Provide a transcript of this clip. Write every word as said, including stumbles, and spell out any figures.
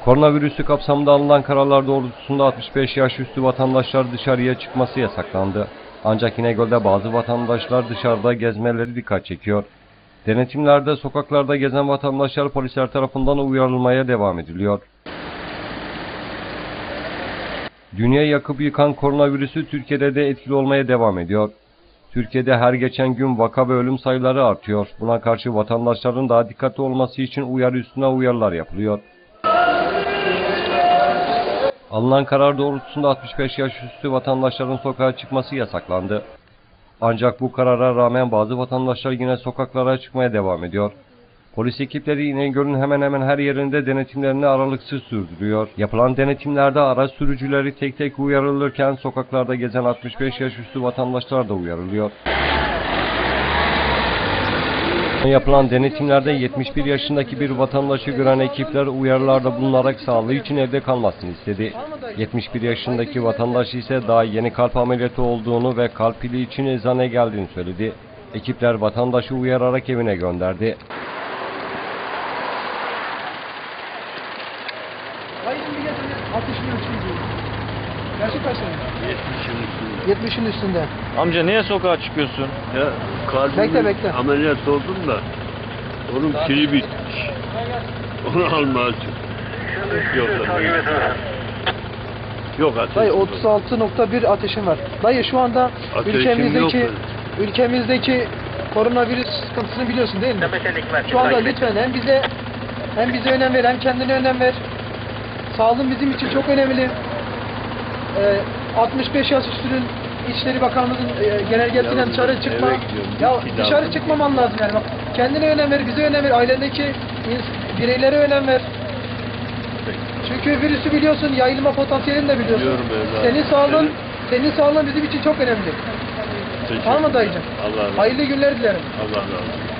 Koronavirüsü kapsamında alınan kararlar doğrultusunda altmış beş yaş üstü vatandaşlar dışarıya çıkması yasaklandı. Ancak İnegöl'de bazı vatandaşlar dışarıda gezmeleri dikkat çekiyor. Denetimlerde sokaklarda gezen vatandaşlar polisler tarafından uyarılmaya devam ediliyor. Dünyayı yakıp yıkan koronavirüsü Türkiye'de de etkili olmaya devam ediyor. Türkiye'de her geçen gün vaka ve ölüm sayıları artıyor. Buna karşı vatandaşların daha dikkatli olması için uyarı üstüne uyarılar yapılıyor. Alınan karar doğrultusunda altmış beş yaş üstü vatandaşların sokağa çıkması yasaklandı. Ancak bu karara rağmen bazı vatandaşlar yine sokaklara çıkmaya devam ediyor. Polis ekipleri İnegöl'ün hemen hemen her yerinde denetimlerini aralıksız sürdürüyor. Yapılan denetimlerde araç sürücüleri tek tek uyarılırken sokaklarda gezen altmış beş yaş üstü vatandaşlar da uyarılıyor. Yapılan denetimlerde yetmiş bir yaşındaki bir vatandaşı gören ekipler uyarılarda bulunarak sağlığı için evde kalmasını istedi. yetmiş bir yaşındaki vatandaş ise daha yeni kalp ameliyatı olduğunu ve kalp pili için eczaneye geldiğini söyledi. Ekipler vatandaşı uyararak evine gönderdi. yetmişin üstünde. Amca niye sokağa çıkıyorsun? Ya kalbimin Bekle, bekle. ameliyat oldum da onun pili bitmiş. Onu almaya çıktım. Yok Yok ateş. Dayı otuz altı nokta bir ateşim var. Dayı şu anda Ateşim ülkemizdeki yok ülkemizdeki koronavirüs sıkıntısını biliyorsun değil mi? Şu anda lütfen hem bize hem bize önem ver hem kendine önem ver. Sağlığın bizim için çok önemli. Ee, altmış beş yaş üstünün İçişleri Bakanlığı'nın e, genelgesiyle dışarı çıkma. Ya dışarı çıkmaman lazım yani. Bak, kendine önem ver, bize önem ver, ailendeki bireylere önem ver. Çünkü virüsü biliyorsun, yayılma potansiyelini de biliyorsun. Senin sağlığın, senin sağlığın bizim için çok önemli. Tamam mı dayıcığım? Allah razı olsun. Hayırlı günler dilerim. Allah razı olsun.